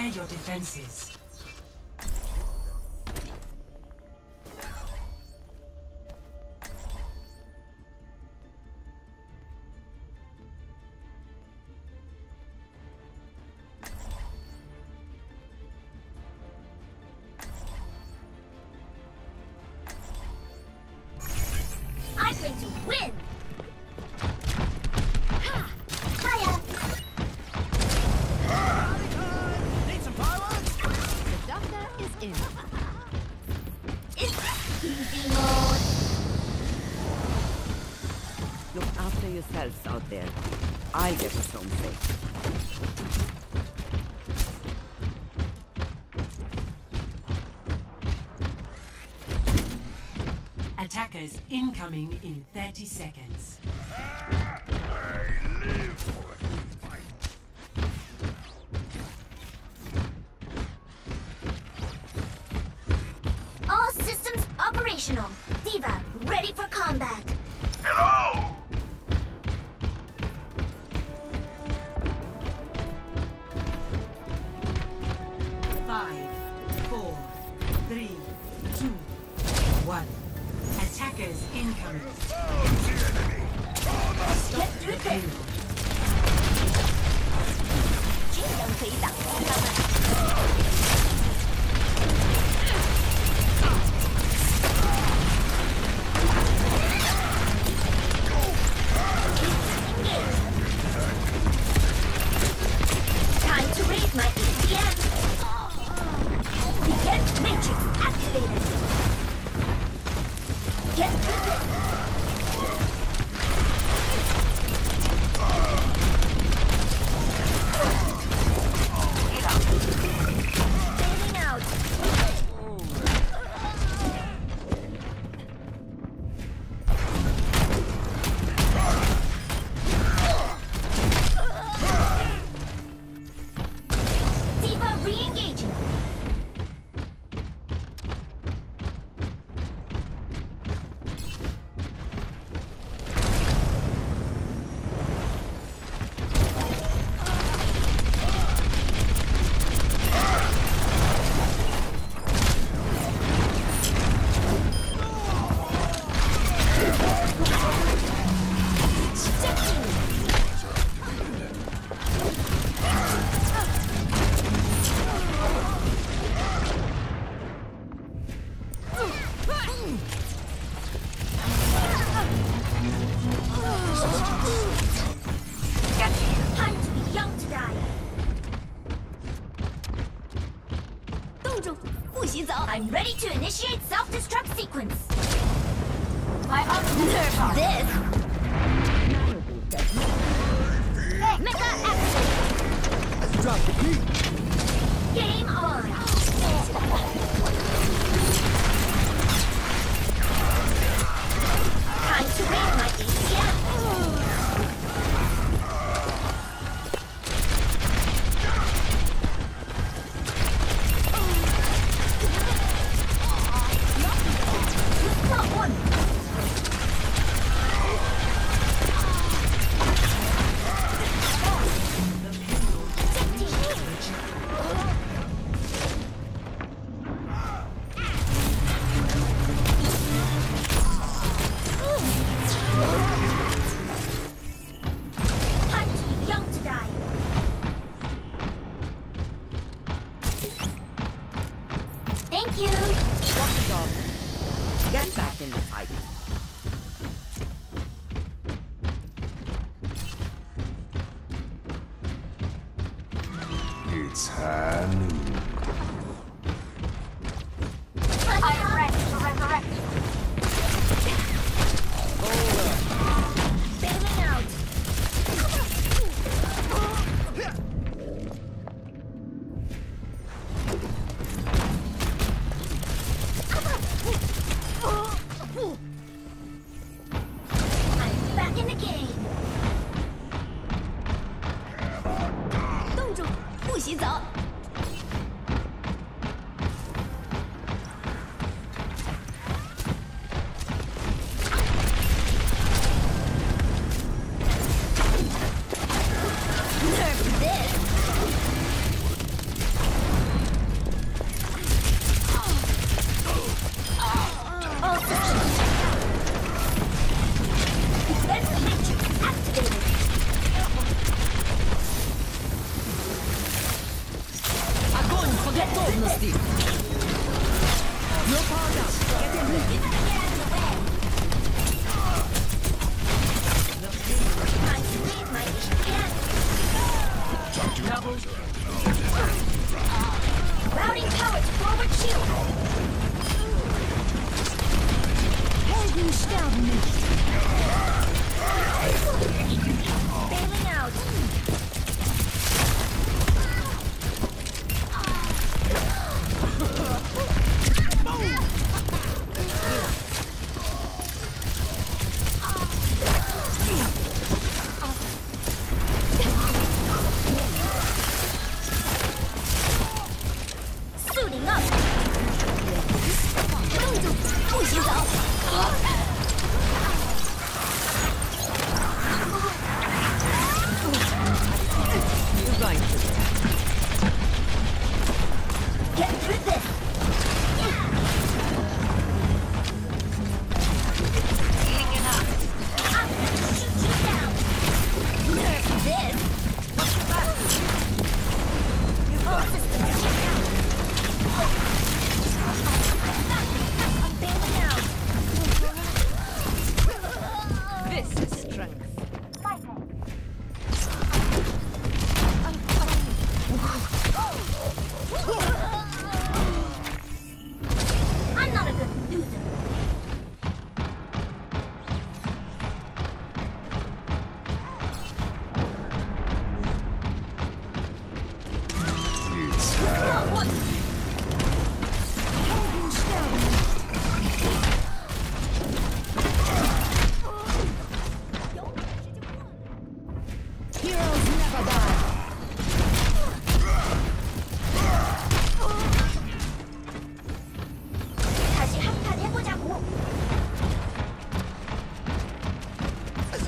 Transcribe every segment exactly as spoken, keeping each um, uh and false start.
Prepare your defenses. I'm going to win! Ha! Fire! Need some fireworks? The doctor is in. It's easy mode! Look after yourselves out there. I'll get us home safe. Attackers incoming in thirty seconds. All systems operational. Diva, ready for combat. Hello! Five, four, three, two, one. Attackers incoming. Get through The this. payload. 这样可以打击他们。Time to raise my E C M. Get matrix activated. Get through this. Fading out. Diva re-engaging. Time to be young to die. 冻住，不许走。 I'm ready to initiate self-destruct sequence. My ultimate This. Mecha action. Drop the key. Game on. Time to raise my E C M. Not one. Time to be young to die. Thank you. Drop the dog. Get back in the fight. It's high noon. I'm ready to resurrect you. Bailing out. I'm back in the game. 冻住，不许走。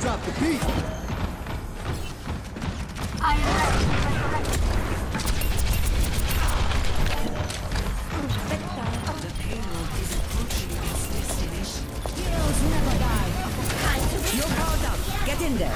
drop the beat. I am ready to resurrect. The payload is approaching its destination. Heroes never die. Time to You're powered up. Get in there.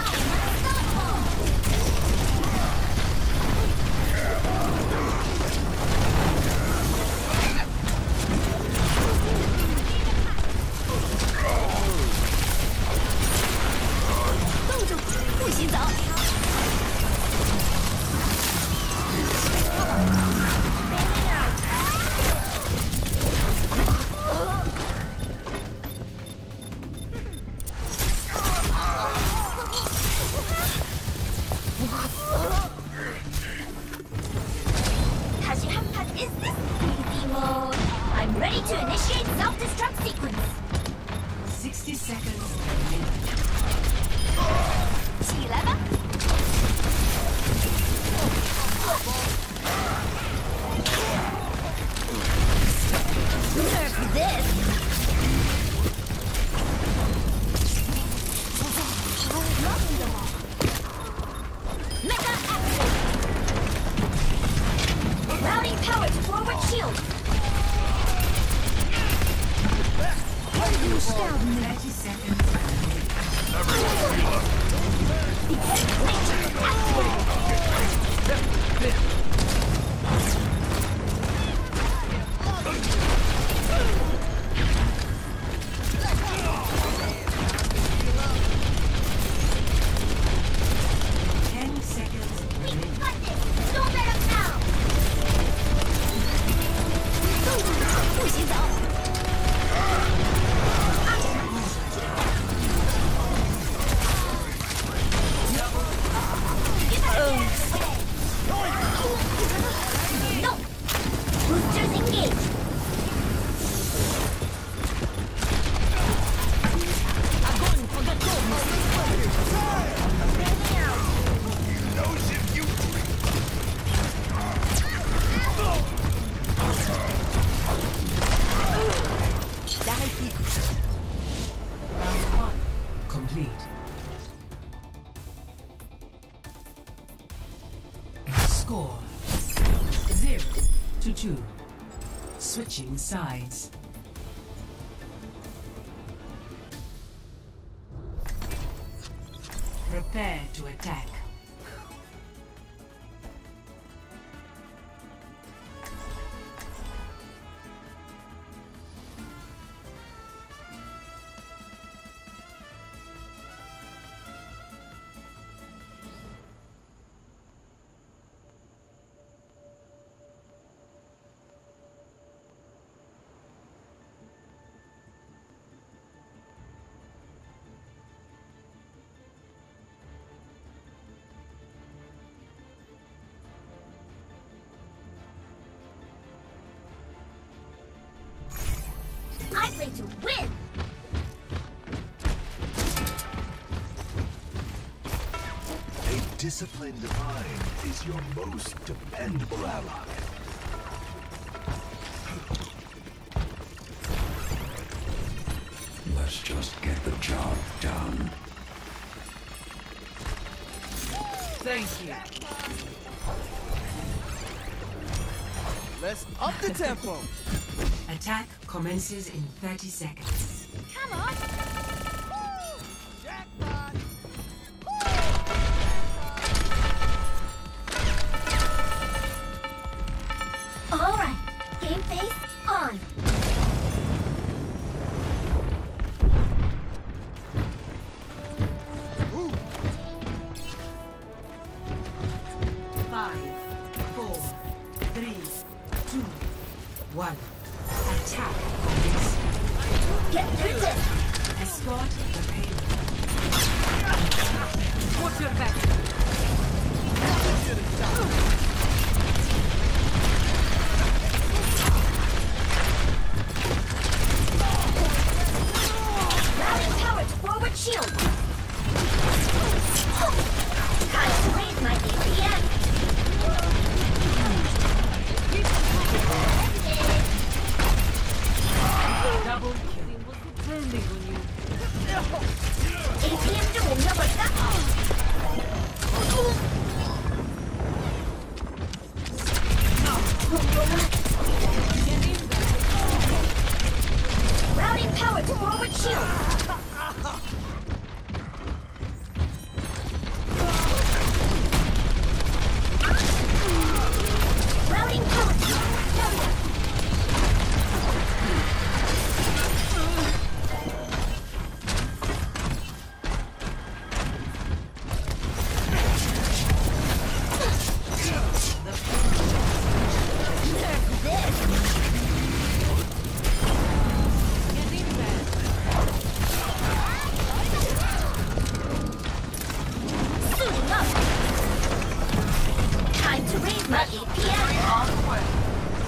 Is this easy mode? I'm ready to initiate self-destruct sequence. sixty seconds remaining. 起来吧。 Nerf this. Mecha active. Routing power to forward shield. thirty seconds remaining. ten seconds remaining. Got this. Don't let him down. 不洗澡。 No! Boosters engaged! Round one complete. Score zero to two. Switching sides. Prepare to attack. I play to win! A disciplined mind is your most dependable ally. Let's just get the job done. Thank you. Let's up the tempo. Attack commences in thirty seconds. Come on! Jackpot. Alright, game face on! Five, four, three, two, one. Attack commence. Get through this! Escort the payload. Watch your back. Routing power to forward shield! Time to raise my A P M! Double kill. Depending on you. A P M 中我们要把 Routing power to forward shield. Routing power to barrier. Suiting up. Time to raise my A P M.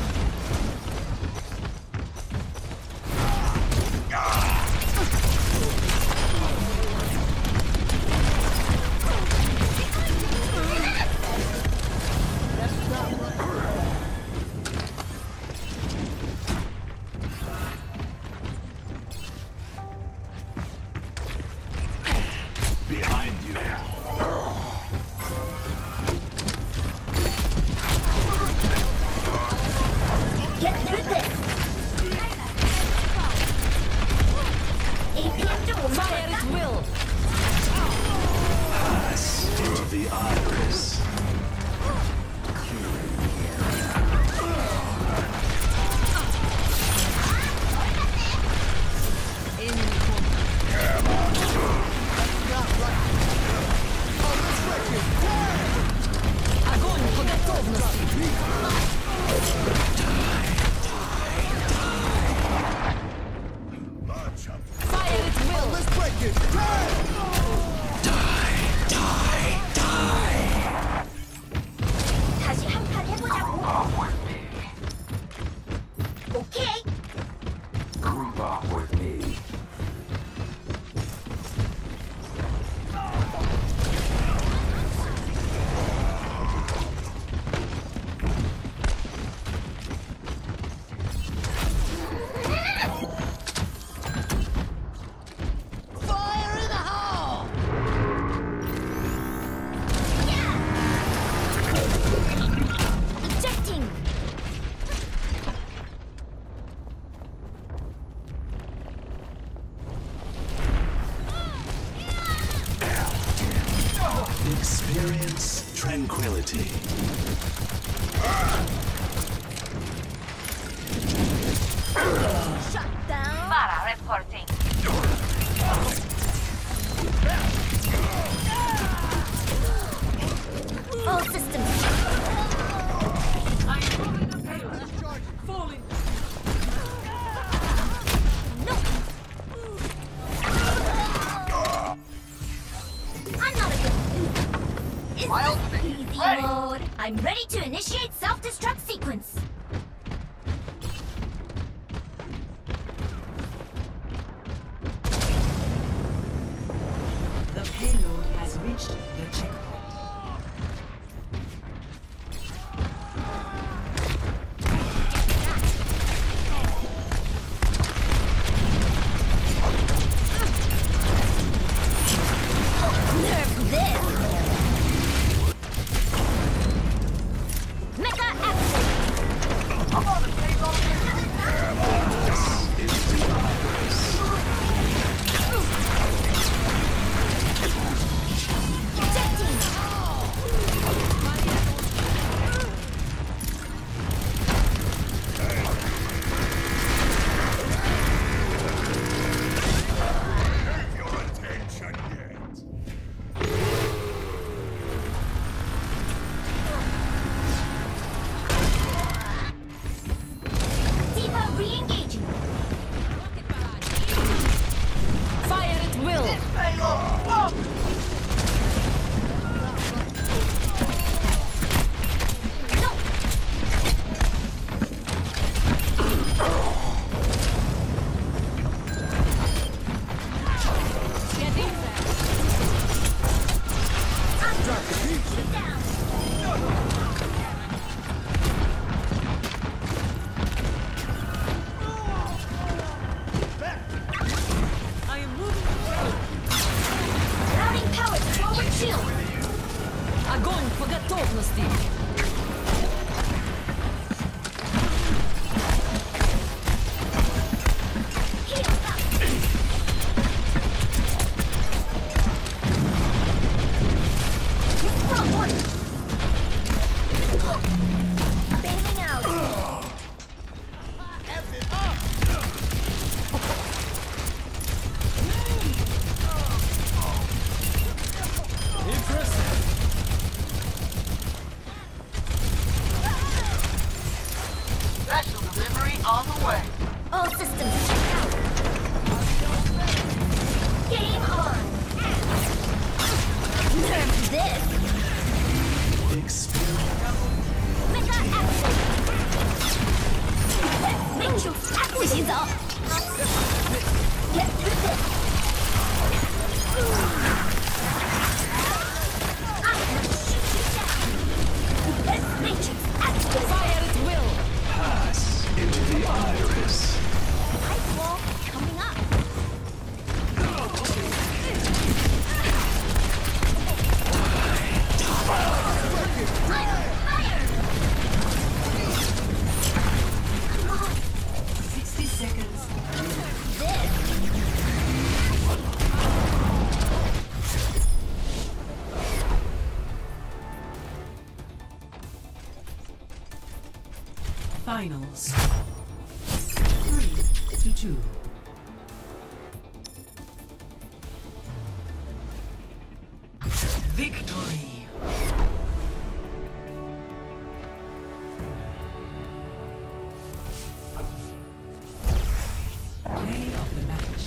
Behind you. Get through this. A P M dual Fire at will. Pass into the iris. Огонь по готовности. Fire at will. Let's break it! 다시 한 판 해보자고. 오케이. Group up with me. Fire in the hole! Ejecting. Experience tranquility. Shut down. Para reporting. All systems. Falling. No. I'm not a good. Is this easy mode? I'm ready to initiate self-destruct sequence. The payload has reached the checkpoint. Nerf this. Mecha action. Into the iris. Ejecting. Mystique. Bailing out. Special delivery on the way. All systems checked out. Game on. Nerf this. Experience. Mega action. Make you 不洗澡。Get through this. I'm gonna shoot you down. Let's make you activate. Fire at will. Pass into the iris. Ice wall coming up. sixty seconds. Finals. Three to two. Victory. Play of the match.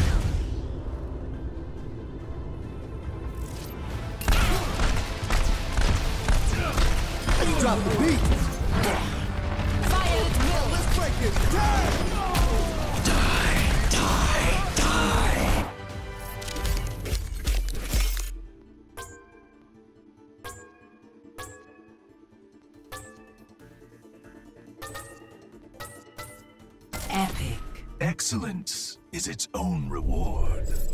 Drop the beat. Fire at will. Let's break it down. Epic. Excellence is its own reward.